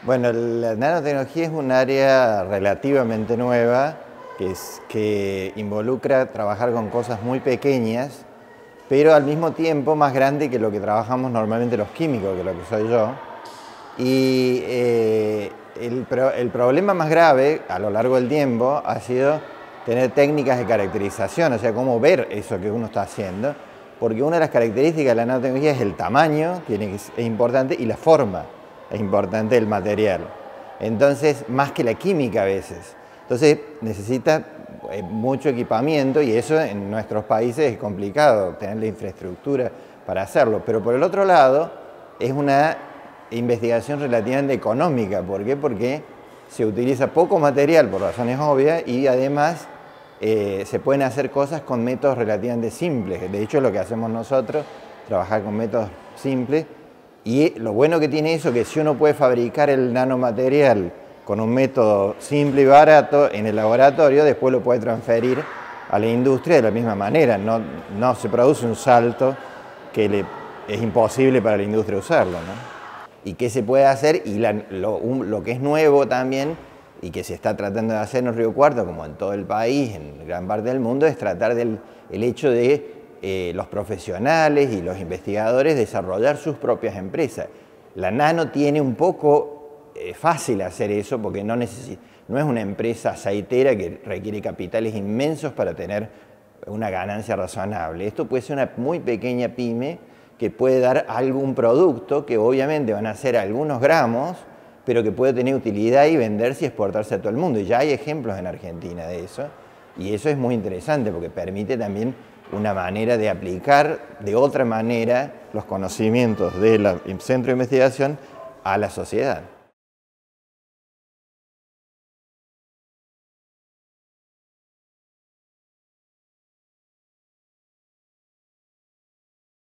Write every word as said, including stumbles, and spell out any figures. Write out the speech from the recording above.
Bueno, la nanotecnología es un área relativamente nueva que, es, que involucra trabajar con cosas muy pequeñas, pero al mismo tiempo más grande que lo que trabajamos normalmente los químicos, que lo que soy yo. Y eh, el, el problema más grave a lo largo del tiempo ha sido tener técnicas de caracterización, o sea, cómo ver eso que uno está haciendo, porque una de las características de la nanotecnología es el tamaño, tiene que, es importante, y la forma. Es importante el material. Entonces, más que la química a veces. Entonces, necesita eh, mucho equipamiento y eso en nuestros países es complicado, tener la infraestructura para hacerlo. Pero por el otro lado, es una investigación relativamente económica. ¿Por qué? Porque se utiliza poco material por razones obvias y además eh, se pueden hacer cosas con métodos relativamente simples. De hecho, lo que hacemos nosotros, trabajar con métodos simples. Y lo bueno que tiene eso es que si uno puede fabricar el nanomaterial con un método simple y barato en el laboratorio, después lo puede transferir a la industria de la misma manera. No, no se produce un salto que le, es imposible para la industria usarlo, ¿no? ¿Y qué se puede hacer? Y la, lo, un, lo que es nuevo también, y que se está tratando de hacer en Río Cuarto, como en todo el país, en gran parte del mundo, es tratar del el hecho de Eh, los profesionales y los investigadores desarrollar sus propias empresas. La nano tiene un poco eh, fácil hacer eso porque no, no es una empresa aceitera que requiere capitales inmensos para tener una ganancia razonable. Esto puede ser una muy pequeña pyme que puede dar algún producto que obviamente van a ser algunos gramos, pero que puede tener utilidad y venderse y exportarse a todo el mundo. Y ya hay ejemplos en Argentina de eso, y eso es muy interesante porque permite también una manera de aplicar de otra manera los conocimientos del centro de investigación a la sociedad.